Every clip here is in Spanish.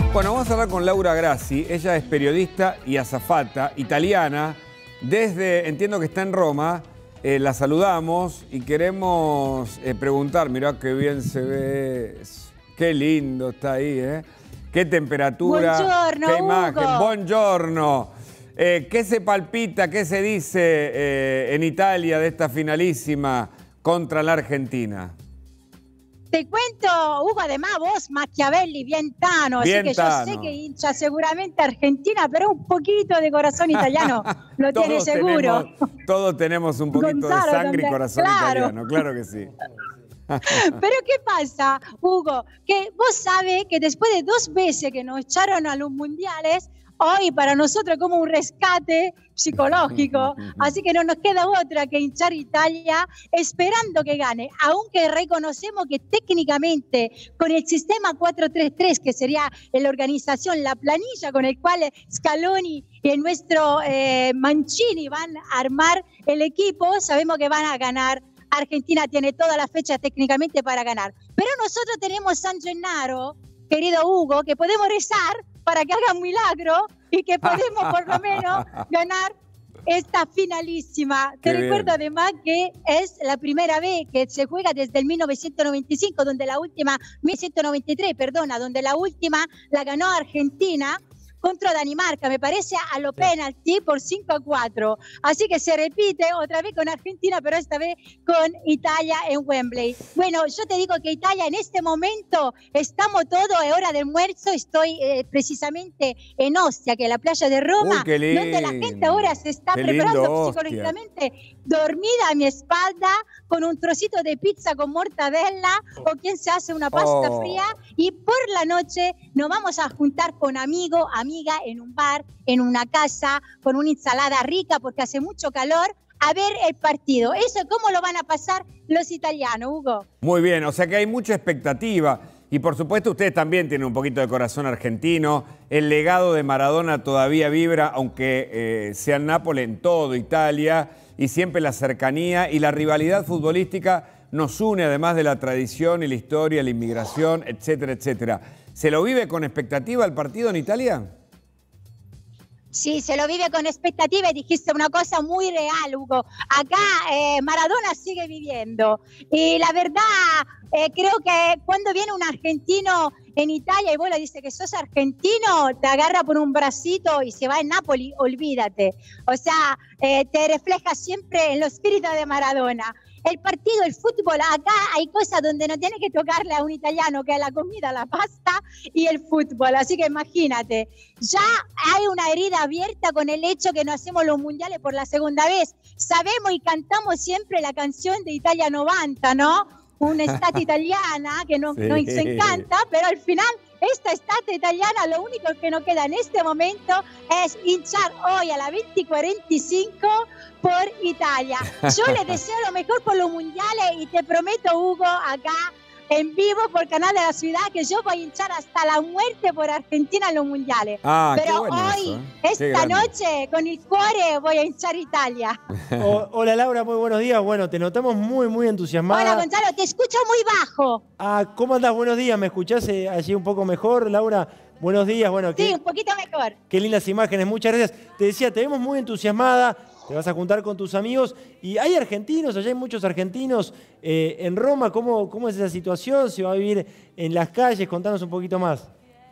Bueno, vamos a hablar con Laura Grassi. Ella es periodista y azafata italiana. Entiendo que está en Roma. La saludamos y queremos preguntar, mirá qué bien se ve. Qué lindo está ahí, ¿eh? Qué temperatura. Buongiorno, qué imagen. Hugo. Buongiorno. ¿Qué se palpita, qué se dice en Italia de esta finalísima contra la Argentina? Te cuento, Hugo, además vos, Machiavelli, bien tano, así que yo sé que hincha seguramente Argentina, pero un poquito de corazón italiano lo tiene seguro. Todos tenemos un poquito Gonzalo de sangre también, y corazón italiano, claro que sí. Pero ¿qué pasa, Hugo? Que vos sabés que después de 2 veces que nos echaron a los mundiales, hoy para nosotros es como un rescate psicológico, así que no nos queda otra que hinchar Italia esperando que gane, aunque reconocemos que técnicamente con el sistema 4-3-3, que sería la organización, la planilla con el cual Scaloni y el nuestro Mancini van a armar el equipo, sabemos que van a ganar. Argentina tiene toda la fecha técnicamente para ganar, pero nosotros tenemos San Gennaro, querido Hugo, que podemos rezar para que haga un milagro y que podemos por lo menos ganar esta finalísima. Te recuerdo además que es la primera vez que se juega desde el 1995, donde la última, 1993, perdona, donde la última la ganó Argentina contra Dinamarca, me parece a lo penalti por 5-4. Así que se repite otra vez con Argentina, pero esta vez con Italia en Wembley. Bueno, yo te digo que Italia en este momento estamos todos, es hora de almuerzo, estoy precisamente en Ostia, que es la playa de Roma, donde la gente ahora se está preparando psicológicamente, dormida a mi espalda, con un trocito de pizza con mortadela, o quien se hace una pasta fría, y por la noche nos vamos a juntar con amigos, amiga, en un bar, en una casa, con una ensalada rica porque hace mucho calor, a ver el partido. Eso, ¿cómo lo van a pasar los italianos, Hugo? Muy bien, o sea que hay mucha expectativa. Y por supuesto ustedes también tienen un poquito de corazón argentino. El legado de Maradona todavía vibra, aunque sea en Nápoles, en todo Italia. Y siempre la cercanía y la rivalidad futbolística nos une, además de la tradición y la historia, la inmigración, etcétera, etcétera. ¿Se lo vive con expectativa el partido en Italia? Sí, se lo vive con expectativa y dijiste una cosa muy real, Hugo. Acá Maradona sigue viviendo. Y la verdad, creo que cuando viene un argentino en Italia y vos le dices que sos argentino, te agarra por un bracito y se va en Nápoles, olvídate. O sea, te refleja siempre en los espíritus de Maradona. El partido, el fútbol, acá hay cosas donde no tiene que tocarle a un italiano, que es la comida, la pasta y el fútbol. Así que imagínate, ya hay una herida abierta con el hecho que no hacemos los mundiales por la segunda vez. Sabemos y cantamos siempre la canción de Italia 90, ¿no? Una estate italiana que nos encanta, pero al final esta estate italiana lo único que nos queda en este momento es hinchar hoy a la 20:45 por Italia. Yo les deseo lo mejor por los mundiales y te prometo, Hugo, acá en vivo por Canal de la Ciudad, que yo voy a hinchar hasta la muerte por Argentina en los mundiales. Pero hoy, esta noche, con el cuore voy a hinchar Italia. Hola Laura, muy buenos días. Bueno, te notamos muy entusiasmada. Hola Gonzalo, te escucho muy bajo. ¿Cómo andás? Buenos días, ¿me escuchás allí un poco mejor, Laura? Buenos días, bueno. Sí, un poquito mejor. Qué lindas imágenes, muchas gracias. Te decía, te vemos muy entusiasmada. Te vas a juntar con tus amigos. Y hay argentinos, allá hay muchos argentinos en Roma. ¿Cómo es esa situación? ¿Se va a vivir en las calles? Contanos un poquito más.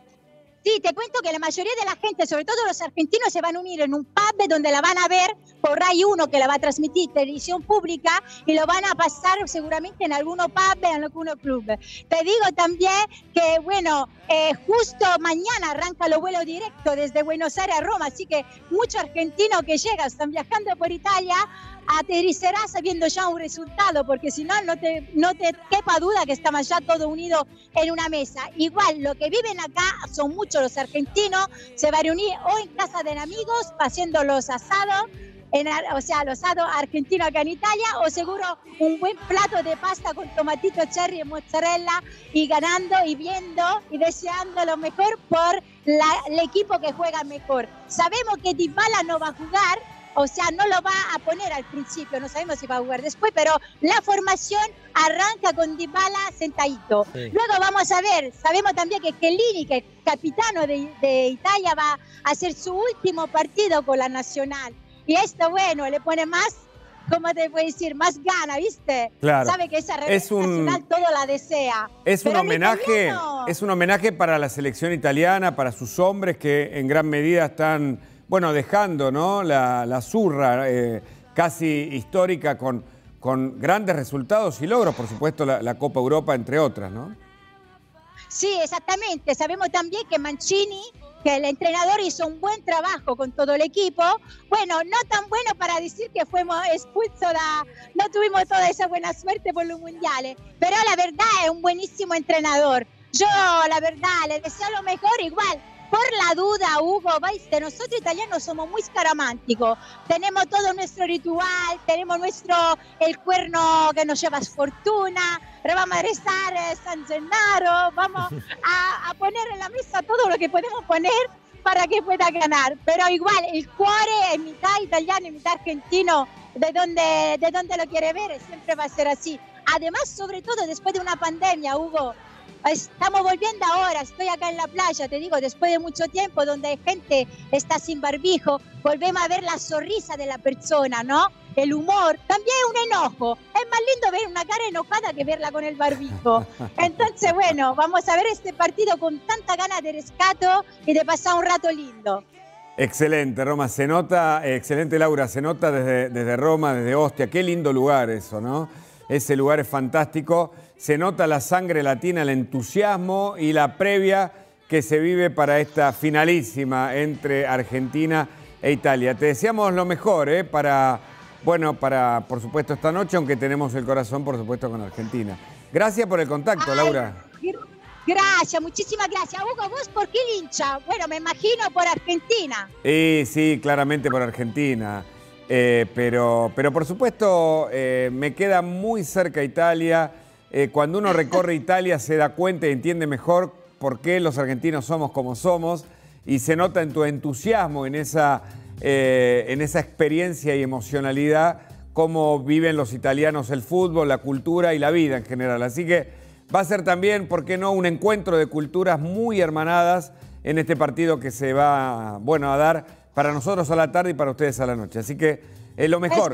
Sí, te cuento que la mayoría de la gente, sobre todo los argentinos, se van a unir en un pub donde la van a ver por Rai 1, que la va a transmitir televisión pública, y lo van a pasar seguramente en algunos pub, en algunos clubes. Te digo también que, bueno, justo mañana arranca los vuelos directos desde Buenos Aires a Roma, así que muchos argentinos que llegan, están viajando por Italia, aterrizará sabiendo ya un resultado, porque si no, no te quepa duda que estamos ya todos unidos en una mesa. Igual, lo que viven acá son muchos los argentinos, se van a reunir o en casa de amigos, haciendo los asados, o sea, los asados argentinos acá en Italia, o seguro un buen plato de pasta con tomatito cherry y mozzarella, y ganando y viendo y deseando lo mejor por el equipo que juega mejor. Sabemos que Dybala no va a jugar, o sea, no lo va a poner al principio, no sabemos si va a jugar después, pero la formación arranca con Dybala sentadito. Sí. Luego vamos a ver, sabemos también que Chiellini, que es capitano de Italia, va a hacer su último partido con la Nacional. Y esto, bueno, le pone más, ¿cómo te puedo decir? Más gana, ¿viste? Claro. Sabe que esa nacional todo la desea. Es un Pero homenaje, es un homenaje para la selección italiana, para sus hombres que en gran medida están, bueno, dejando, ¿no? La zurra casi histórica con grandes resultados y logros, por supuesto, la Copa Europa, entre otras, ¿no? Sí, exactamente. Sabemos también que Mancini, que el entrenador hizo un buen trabajo con todo el equipo. Bueno, no tan bueno para decir que fuimos expulsos, no tuvimos toda esa buena suerte por los mundiales, pero la verdad es un buenísimo entrenador. Yo, la verdad, le deseo lo mejor igual. Por la duda, Hugo, ¿viste? Nosotros italianos somos muy escaramánticos. Tenemos todo nuestro ritual, tenemos el cuerno que nos lleva fortuna, vamos a rezar San Gennaro, vamos a poner en la mesa todo lo que podemos poner para que pueda ganar. Pero igual, el cuore es mitad italiano y mitad argentino, de donde lo quiere ver, siempre va a ser así. Además, sobre todo después de una pandemia, Hugo, estamos volviendo ahora, estoy acá en la playa, te digo, después de mucho tiempo donde gente está sin barbijo, volvemos a ver la sonrisa de la persona, ¿no? El humor, también un enojo. Es más lindo ver una cara enojada que verla con el barbijo. Entonces, bueno, vamos a ver este partido con tanta ganas de rescato y de pasar un rato lindo. Excelente, Roma, se nota, excelente Laura, se nota desde Roma, desde Ostia, qué lindo lugar eso, ¿no? Ese lugar es fantástico. Se nota la sangre latina, el entusiasmo y la previa que se vive para esta finalísima entre Argentina e Italia. Te deseamos lo mejor, para, por supuesto, esta noche, aunque tenemos el corazón, por supuesto, con Argentina. Gracias por el contacto, Laura. Gracias, muchísimas gracias. Hugo, ¿vos por qué hincha? Bueno, me imagino por Argentina. Sí, claramente por Argentina. Pero por supuesto, me queda muy cerca Italia. Cuando uno recorre Italia se da cuenta y entiende mejor por qué los argentinos somos como somos y se nota en tu entusiasmo, en esa experiencia y emocionalidad, cómo viven los italianos el fútbol, la cultura y la vida en general. Así que va a ser también, ¿por qué no?, un encuentro de culturas muy hermanadas en este partido que se va, a dar para nosotros a la tarde y para ustedes a la noche. Así que es lo mejor.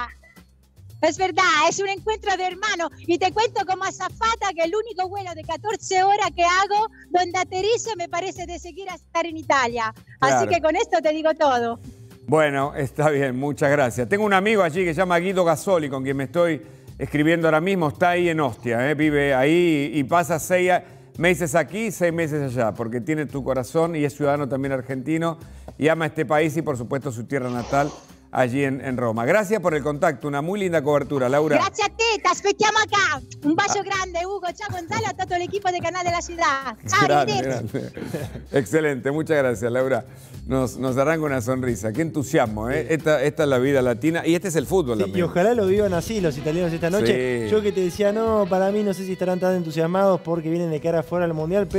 Es verdad, es un encuentro de hermanos. Y te cuento como azafata que el único vuelo de 14 horas que hago, donde aterrizo, me parece de seguir a estar en Italia. Claro. Así que con esto te digo todo. Bueno, está bien, muchas gracias. Tengo un amigo allí que se llama Guido Gasoli, con quien me estoy escribiendo ahora mismo. Está ahí en Ostia, vive ahí y pasa 6 meses aquí, 6 meses allá, porque tiene tu corazón y es ciudadano también argentino y ama este país y, por supuesto, su tierra natal, allí en Roma. Gracias por el contacto, una muy linda cobertura, Laura. Gracias a te aspettiamo acá. Un bacio grande, Hugo. Ciao Gonzalo, a todo el equipo de Canal de la Ciudad. Ciao, grande. Excelente, muchas gracias, Laura. Nos arranca una sonrisa. Qué entusiasmo, ¿eh? Esta es la vida latina y este es el fútbol también. Y ojalá lo vivan así los italianos esta noche. Sí. Yo que te decía, no, para mí no sé si estarán tan entusiasmados porque vienen de cara afuera al Mundial, pero